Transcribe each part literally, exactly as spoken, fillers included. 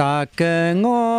Takengo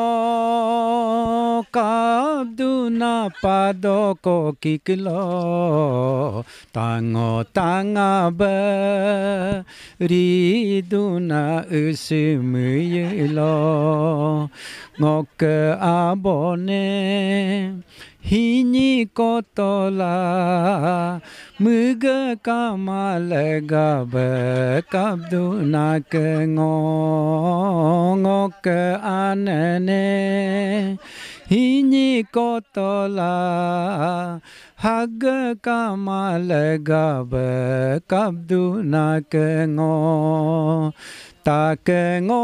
kabduna padoko kiklo tango tanga ba riduna usumuylo ngok abone hini kotola muga kamalaga ba kabduna kengo ngok anane hini kotola haga kamalaga ba kabduna kengo takengo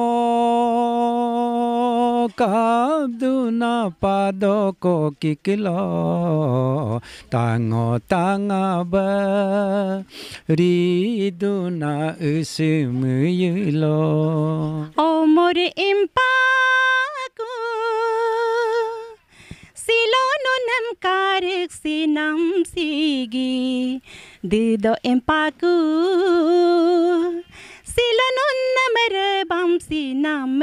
kabduna padoko kiklo tango tanga ba riduna usumuylo Omor impaku silonunam karik sinam sigi dido impaku silonunam rebam sinam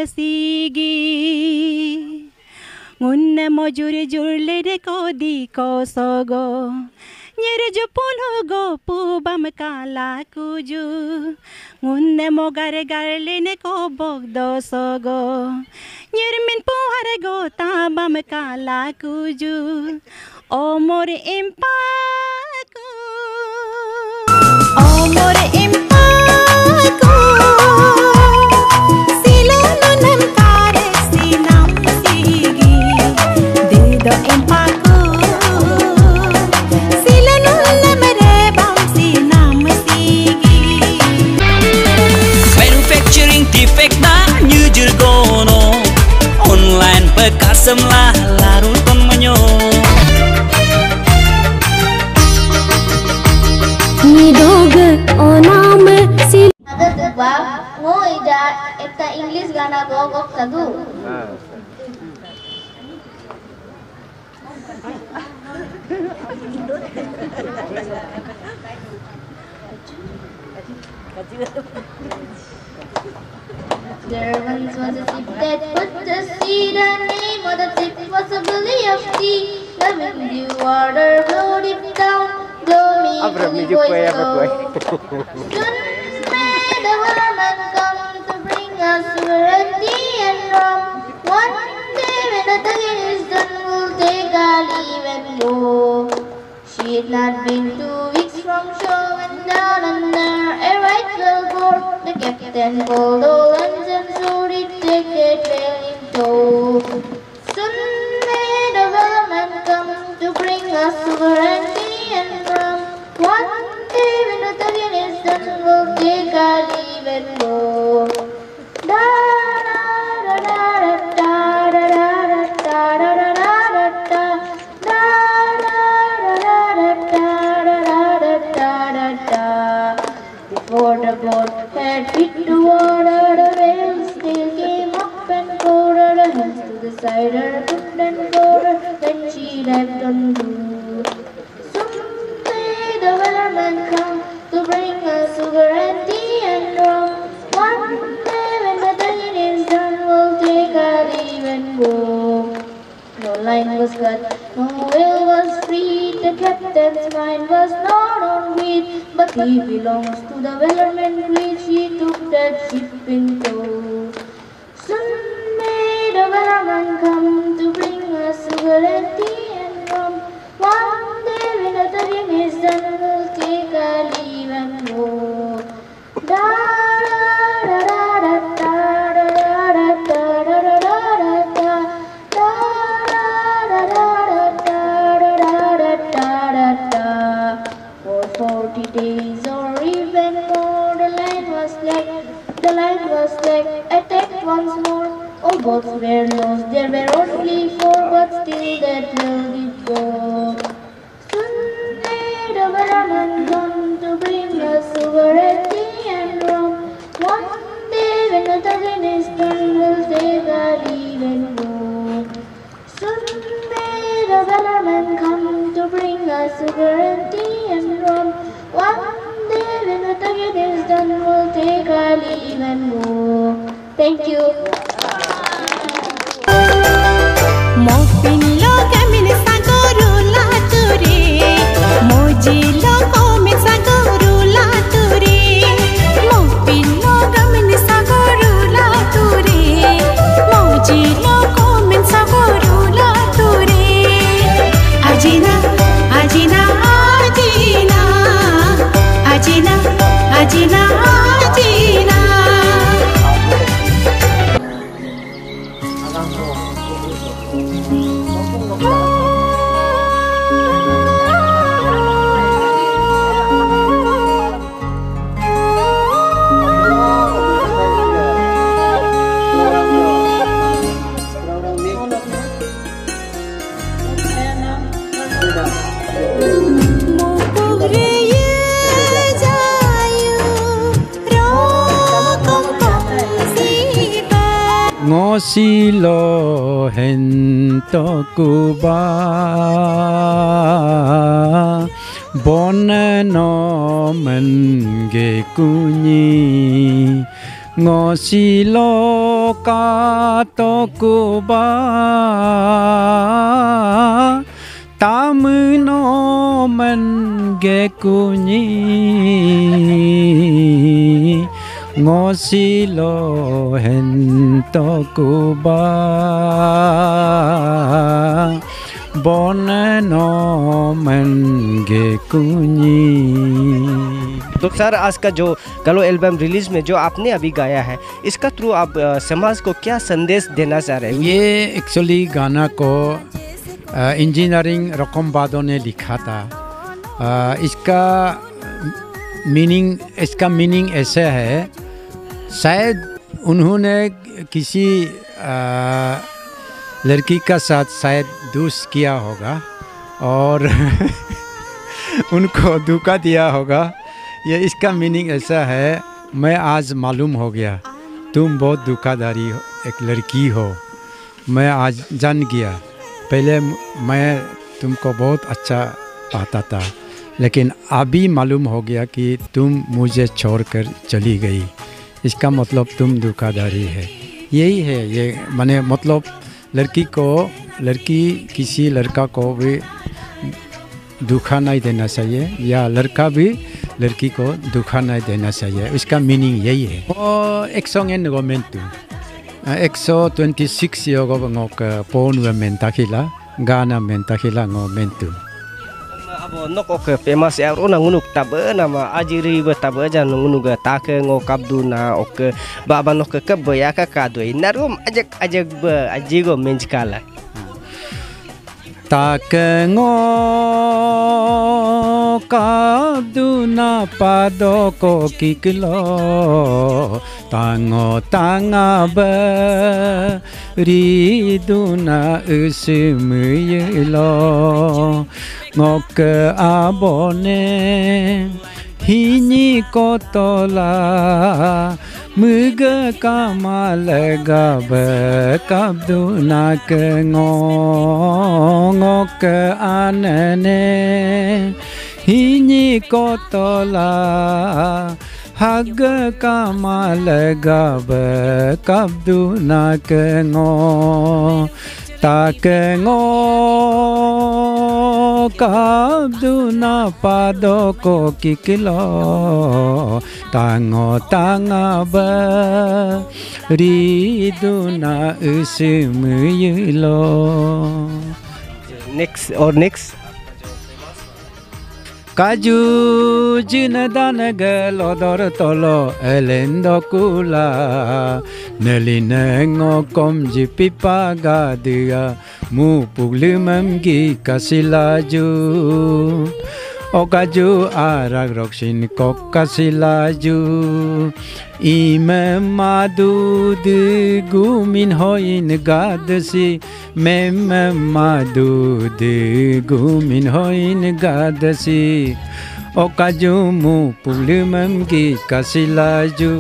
sigi ngunne mojuri jurle de ko di ko sogo nyere jupulo go pubam kala kuju ngunne mo gare garle ne ko bogdo sogo nyermin puhare go tabam kala kuju omor impaku omor impaku silonunam kare sinam sigi dido impaku silonunam rebam sinam sigi manufacturing defect na như jirgono online bekasem lah larut kon menyo ni dog onam sil Ada ba ngo ida eta English gana gogok tadu There once was a ship that put to sea. The name of the ship was a belly of tea. Loving the water flowed it down. Blow me to the boys go. Soon may the woman come to bring us serenity and rum. One day when the tugging is done, we'll take our leave and go. She had not been two weeks from shore when down under a right whale the captain called all hands and so did take their trail in tow. Soon may the whaleman come to bring us serenity and rum. One day when the tugging is done, we'll take our leave and go. Da da da da da da da da da da da da da da. Before the boat had hit the water, the whale still came up and poured her hands to the side, her foot and poured her when she left on blue. Someday the wellerman come to bring us sugar and tea and rum. One day when the tugging is done, we'll take our leave and go. No line was cut, no whale was freed. The captain's mind was not on greed, but he belongs to the wellerman fleet. She took that ship in tow. Soon may the wellerman come to bring us sugar and tea and rum. One day when the tugging is done, we'll take our leave and go. Da da da da da da da da da da da da. For forty days or even more, the line was slack, the line was slack, attacked once more. All boats were lost, there were only four, but still that well did go. Soon may the wellerman come to bring us sugar and tea and rum. One day when the tugging is done, we'll take our leave and go. Soon may the wellerman come to bring us sugar and tea and rum. One day when the tugging is done, we'll take our leave and go. Thank Thank you. Mopinlo gamin sagorula ture, mojilo komen sagorula ture. Mopinlo gamin sagorula ture, mojilo komen sagorula ture. Ajina, ajina, ajina, ajina, ajina, ajina. Ngosilo hento kuba boneno menge kunyi ngosilo kato kuba tamno menge kunyi ngosilo hento kuba boneno menge kunyi। तो sir आज का जो गलो album release में जो आपने अभी गाया है इसका थ्रू आप अ, समाज को क्या संदेश देना चाह रहे हैं? ये एक्चुअली गाना को इंजीनियरिंग रकमबादों ने लिखा था। आ, इसका मीनिंग इसका मीनिंग ऐसे है, शायद उन्होंने किसी आ, लड़की का साथ शायद दोस्त किया होगा और उनको धोखा दिया होगा। ये इसका मीनिंग ऐसा है, मैं आज मालूम हो गया तुम बहुत धोखाधारी एक लड़की हो। मैं आज जान गया, पहले मैं तुमको बहुत अच्छा पाता था लेकिन अभी मालूम हो गया कि तुम मुझे छोड़कर चली गई। इसका मतलब तुम धोखाधारी है। यही है ये माने मतलब लड़की को लड़की किसी लड़का को भी धोखा नहीं देना चाहिए या लड़का भी लड़की को धोखा नहीं देना चाहिए। इसका मीनिंग यही है। और एक सॉन्ग इन गवर्नमेंट एक सौ ट्वेंटी सिक्स योगो ngok pon women takila gana men takila ngormentu। अब नोक फेमस यार उना ngunuk tabe nama ajiri be tabe jan ngunuk tak ngokap duna ok baba nok ke ya ka kadoi narum ajak ajak be ajigo menjkala tak ngo kaduna padoko kiklo tango tangabe riduna usumuylo ngok abone hini kotola muga kamalaga kabduna ke ngok anane hini kotola hag kamalaga kabduna ke ngo tak ngo kabduna padoko kiklo tango tangaba riduna usumuylo। next or next Kaju jinadan gelodor tolo elendo kula nelinengo kom jipipa gadia mu puglimam gi kasilaju okaju arag rokshin kokasilaju ime madud gumin hoin gadsi mem madud gumin hoin gadsi okaju mu puglimam gi kasilaju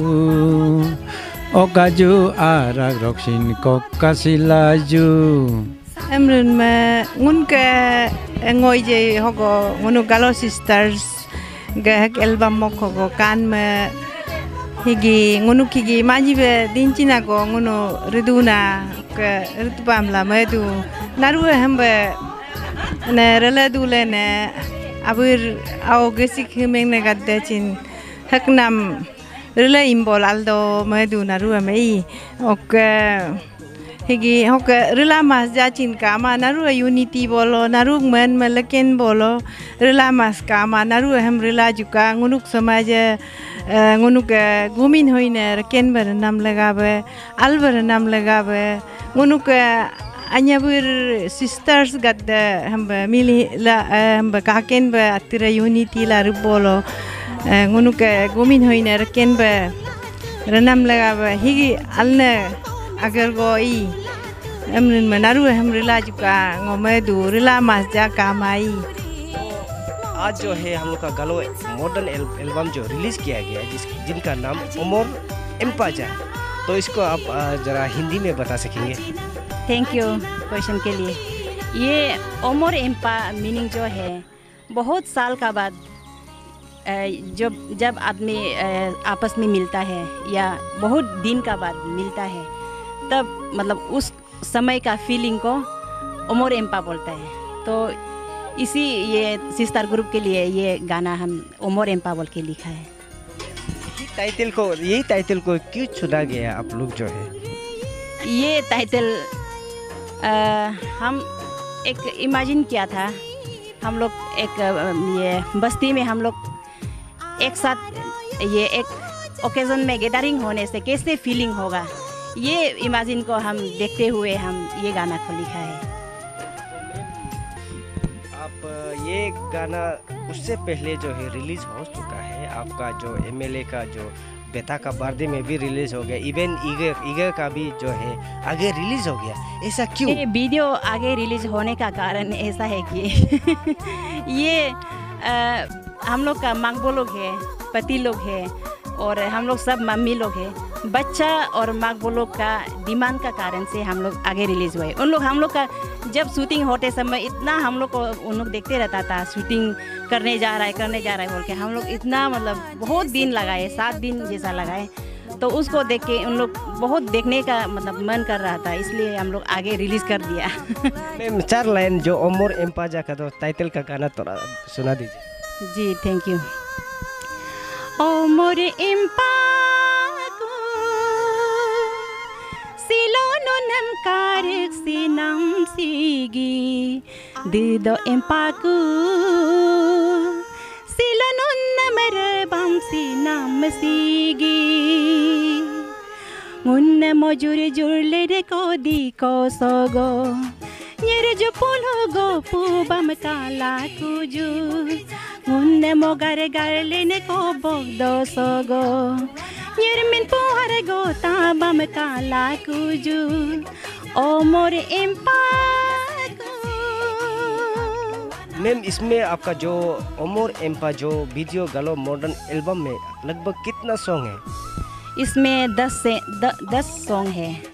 okaju arag rokshin kokasilaju। Emrun me ngun ke ngoi je hogo ngunu galo sisters ge album mo hogo kan me higi ngunu kigi maji be dincina ko ngunu riduna ke ritpamla medu naru hambe ne rela dule ne abur au gesik himeng ne gadde chin haknam rela imbol aldo medu naru mei ok higi hok rela mas jachin ka ma naru unity bolo naru men melaken bolo rela mas ka ma naru ham rela juka ngunuk samaj ngunuk gumin hoine ken ber nam lagabe alber nam lagabe ngunuk anyabur sisters gadde ham mili la ham ka ken be atira unity la bolo ngunuk gumin hoine ken be renam lagabe higi alne agar go i emrin menaru हम रिला जुका ngome du रिला mas ja kamai आज जो है हम लोग का गलो modern album जो रिलीज किया गया जिस जिनका नाम ओमोर एम्पाजा, तो इसको आप जरा हिंदी में बता सकेंगे? थैंक यू क्वेश्चन के लिए। ये ओमोर एम्पा मीनिंग जो है बहुत साल का बाद जब जब आदमी आपस में मिलता है या बहुत दिन का बाद मिलता है तब मतलब उस समय का फीलिंग को ओमोर एम्पा बोलता है। तो इसी ये सिस्टर ग्रुप के लिए ये गाना हम ओमोर एम्पा बोल के लिखा है। टाइटल को यही टाइटल को क्यों चुना गया आप लोग जो है? ये टाइटल हम एक इमेजिन किया था, हम लोग एक ये बस्ती में हम लोग एक साथ ये एक ओकेजन में गैदरिंग होने से कैसे फीलिंग होगा, ये इमेजिन को हम देखते हुए हम ये गाना को लिखा है। आप ये गाना उससे पहले जो है रिलीज हो चुका है, आपका जो एमएलए का जो बेटा का बर्थडे में भी रिलीज हो गया, इवन ईगर ईगर का भी जो है आगे रिलीज हो गया, ऐसा क्यों? ये वीडियो आगे रिलीज होने का कारण ऐसा है कि ये आ, हम लोग का मांगबो लोग है, पति लोग है और हम लोग सब मम्मी लोग हैं, बच्चा और मांगबो लोग का डिमांड का कारण से हम लोग आगे रिलीज हुए। उन लोग हम लोग का जब शूटिंग होते समय इतना हम लोग को उन लोग देखते रहता था, शूटिंग करने जा रहा है करने जा रहा है बोल के हम लोग इतना मतलब बहुत दिन लगाए, सात दिन जैसा लगाए, तो उसको देख के उन लोग बहुत देखने का मतलब मन कर रहा था, इसलिए हम लोग आगे रिलीज कर दिया। मैम चार लाइन जो ओमोर एम्पाजा का तो टाइटल का गाना थोड़ा सुना दीजिए। जी थैंक यू। ओमोर एम्पाको सिलोनो नमकार सिनम सिगी दिदो एम्पाको सिलोनो नमर बम सिनम सिगी मुन्न मोजुर जुरले रे को दी को सोगो Nyere jo polo go pu bam kala kuju Munne mo gare garle ne ko bog do sogo Nyere min pu hare go ta bam kala kuju O more empago। Ma'am इसमें आपका जो ओमोर एम्पा जो वीडियो गलो modern album में लगभग कितना song है? इसमें दस से द, दस सॉन्ग है।